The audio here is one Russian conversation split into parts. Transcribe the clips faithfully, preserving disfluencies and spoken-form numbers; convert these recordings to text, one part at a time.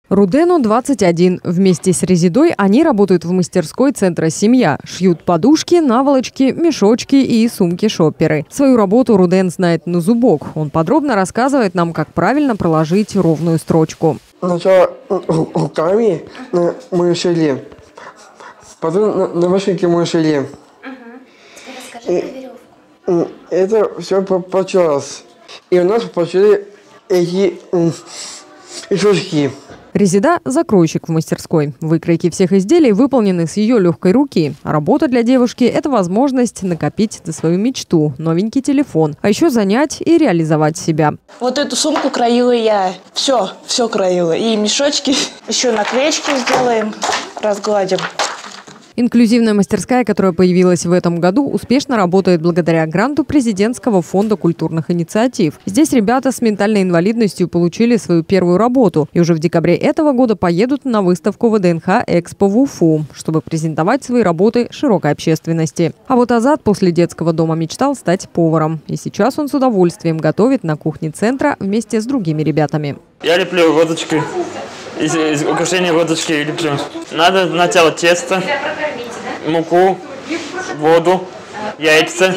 Рудену двадцать один. Вместе с Резидой они работают в мастерской центра «Семья». Шьют подушки, наволочки, мешочки и сумки-шопперы. Свою работу Руден знает на зубок. Он подробно рассказывает нам, как правильно проложить ровную строчку. Сначала руками мы шили, потом на, на машинке мы шили. Угу. Расскажи про веревку. Это все получилось. И у нас получили эти мешочки. Резида – закройщик в мастерской. Выкройки всех изделий выполнены с ее легкой руки. Работа для девушки – это возможность накопить на свою мечту – новенький телефон, а еще занять и реализовать себя. Вот эту сумку краила я. Все, все краила. И мешочки. Еще наклеечки сделаем, разгладим. Инклюзивная мастерская, которая появилась в этом году, успешно работает благодаря гранту Президентского фонда культурных инициатив. Здесь ребята с ментальной инвалидностью получили свою первую работу и уже в декабре этого года поедут на выставку вэ дэ эн ха Экспо в Уфу, чтобы презентовать свои работы широкой общественности. А вот Азат после детского дома мечтал стать поваром. И сейчас он с удовольствием готовит на кухне центра вместе с другими ребятами. Я леплю водочкой. Из, из украшения водочки леплю. Надо сначала тесто, муку, воду, яйца.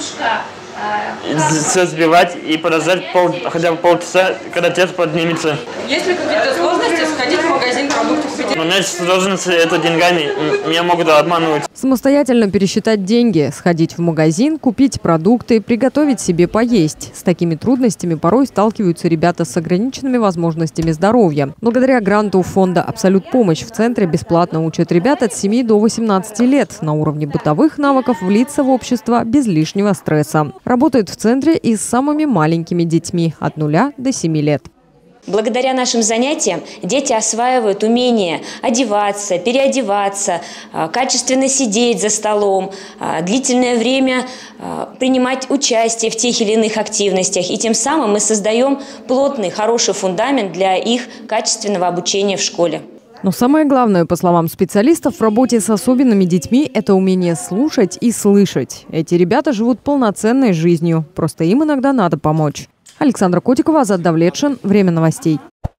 Все взбивать и подождать пол, хотя бы полчаса, когда тесто поднимется. Есть ли какие-то сложности сходить в магазин продуктов? Но у меня сложности это деньгами, меня могут обманывать. Самостоятельно пересчитать деньги, сходить в магазин, купить продукты, приготовить себе поесть. С такими трудностями порой сталкиваются ребята с ограниченными возможностями здоровья. Благодаря гранту фонда «Абсолют помощь» в центре бесплатно учат ребят от семи до восемнадцати лет на уровне бытовых навыков влиться в общество без лишнего стресса. Работают в центре и с самыми маленькими детьми от нуля до семи лет. Благодаря нашим занятиям дети осваивают умение одеваться, переодеваться, качественно сидеть за столом, длительное время принимать участие в тех или иных активностях. И тем самым мы создаем плотный, хороший фундамент для их качественного обучения в школе. Но самое главное, по словам специалистов, в работе с особенными детьми – это умение слушать и слышать. Эти ребята живут полноценной жизнью, просто им иногда надо помочь. Александра Котикова, Азат Давлетшин. Время новостей.